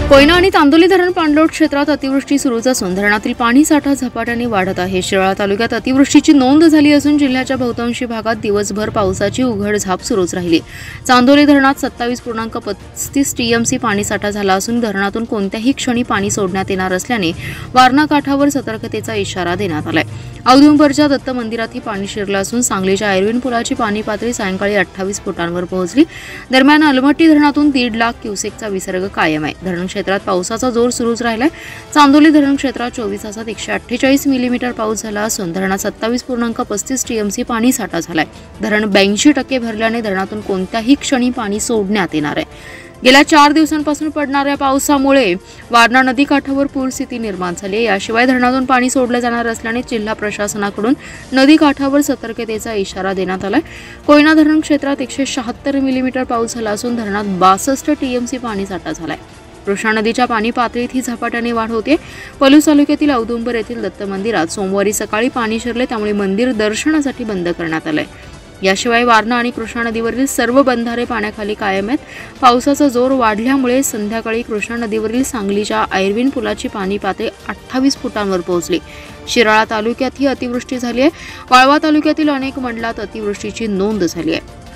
कोयना आणि तांदोली धरण पाणलोट क्षेत्रात अतिवृष्टी सुरूच असून धरणातील पाणी साठा झपाट्याने वाढत आहे। शिराळा तालुक्यात अतिवृष्टीची नोंद झाली असून जिल्ह्याच्या बहुतांशी भागात दिवसभर पावसाची उघडझाप सुरूच राहिली। चांदोली धरणात 27.35 टीएमसी पाणी साठा झाला असून धरणातून कोणत्याही क्षणी पाणी सोडण्यात येणार असल्याने वारणा काठावर सतर्कतेचा इशारा देण्यात आलाय। औदुंबरच्या दत्त मंदिरातही पाणी शिरलं असून सांगलीच्या आयर्विन पुलाची पाणी पातळी सायंकाळी 28 फुटांवर पोहोचली। दरम्यान अलमट्टी धरणातून 1.5 लाख क्युसेकचा विसर्ग कायम आहे। धरण क्षेत्रात पावसाचा जोर सुरूच राहिलाय। चांदोली धरण क्षेत्रात 24 तासात 148 मिलीमीटर पाऊस झाला असून धरणात 27.35 टीएमसी पाणी साठा झालाय। धरण 82% भरल्याने धरणातून कोणत्याही क्षणी पाणी सोडण्यात येणार आहे। गेल्या 4 दिवसांपासून पडणाऱ्या पावसामुळे वारणा नदीकाठावर पूर स्थिती निर्माण झाली आहे। याशिवाय धरणातून पाणी सोडलं जाणार असल्याने जिल्हा प्रशासनाकडून नदीकाठावर सतर्कतेचा इशारा देण्यात आलाय। कोयना धरण क्षेत्रात 176 मिलीमीटर पाऊस झाला असून धरणात 62 टीएमसी पाणी साठा झालाय। कृष्णा नदीच्या पाणी पातळीतही झपाट्याने वाढ होते। पलूस तालुक्यातील औदुंबर येथील दत्त मंदिरात सोमवारी सकाळी पाणी शिरले, त्यामुळे मंदिर दर्शनासाठी बंद करण्यात आलंय। याशिवाय वारणा आणि कृष्णा नदीवरील सर्व बंधारे पाण्याखाली कायम आहेत। पावसाचा जोर वाढल्यामुळे संध्याकाळी कृष्णा नदीवरील सांगलीच्या आयर्विन पुलाची पाणी पातळी 28 फुटांवर पोहोचली। शिराळा तालुक्यातही अतिवृष्टी झाली आहे। वाळवा तालुक्यातील अनेक मंडलात अतिवृष्टीची नोंद झाली आहे।